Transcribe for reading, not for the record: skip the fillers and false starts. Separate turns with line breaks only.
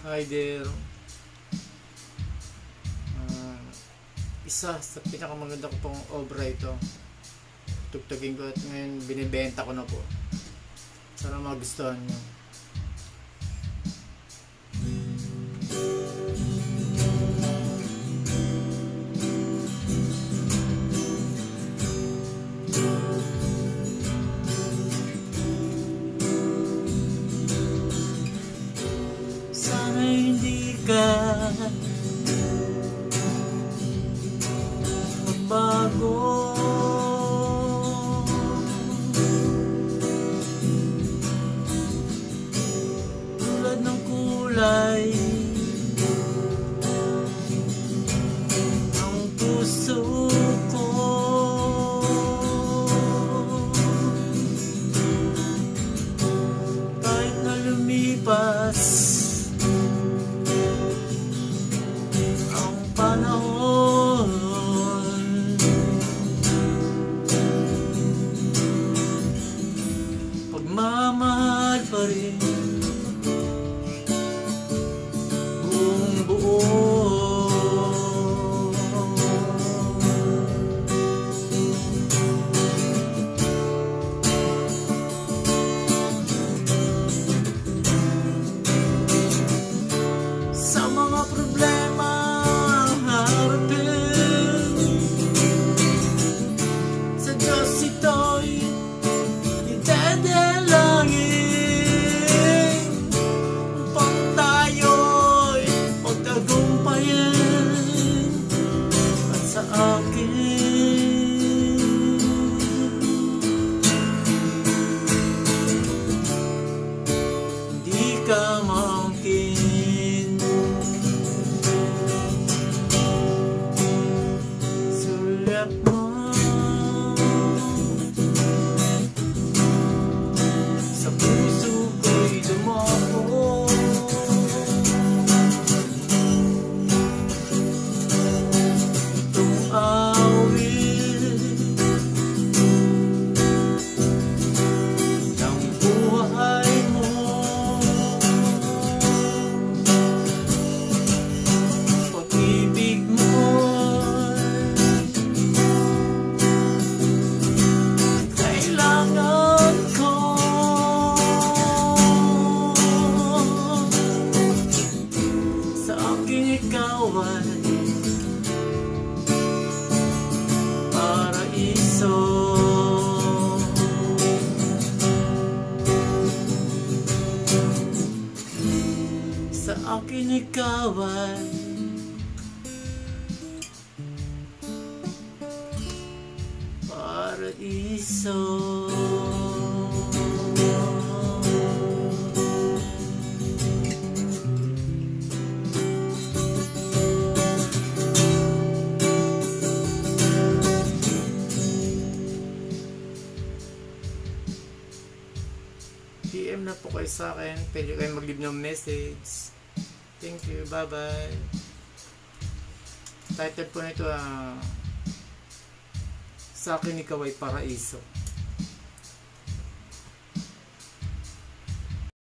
Hi there. Isa sa pinakamaganda ko pong obra ito. Tugtugin ko at ngayon binibenta ko na po. Sana magustuhan nyo. Sana hindi ka magbago, tulad ng kulay ng puso ko. Kahit na lumipas ang panahon, pagmamahal pa rin buong buo. Sa mga problema ang harapin, sa Diyos ito'y idadalangin upang tayo'y magtagumpayan. At sa akin, hindi ka maangkin. Sulat mo sa puso ko'y dumako. Itong awit ng buhay mo, pag-ibig mo'y kailangan ko. Sa aking ikaw ay paraiso. Sa akin ikaw ay paraiso. PM na po kayo sa akin. Pwede kayo mag-leave ng message. Thank you. Bye-bye. Title po nito, Sa akin ikaw ay paraiso.